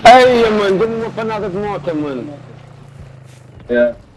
Eia, mano, deu-me uma panada de moto, mano. É.